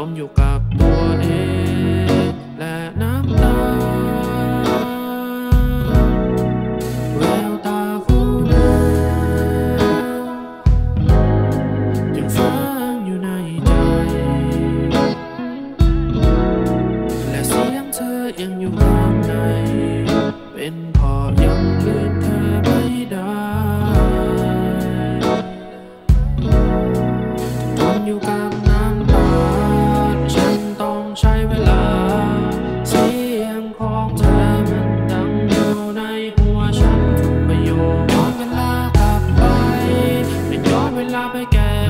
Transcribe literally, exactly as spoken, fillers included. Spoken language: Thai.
มอยู่กับตัวเองและน้ำตาแววตาคู่นั้นยังฝังอยู่ในใจและเสียงเธอยังอยู่ข้างในเป็นเพราะยังลืมเธอไม่ได้ทนอยู่กับน้ำตาฉันต้องใช้เวลาเสียงของเธอมันดังอยู่ในหัวฉันทุกประโยคย้อนเวลากลับไปไม่ย้อนเวลาไปแก้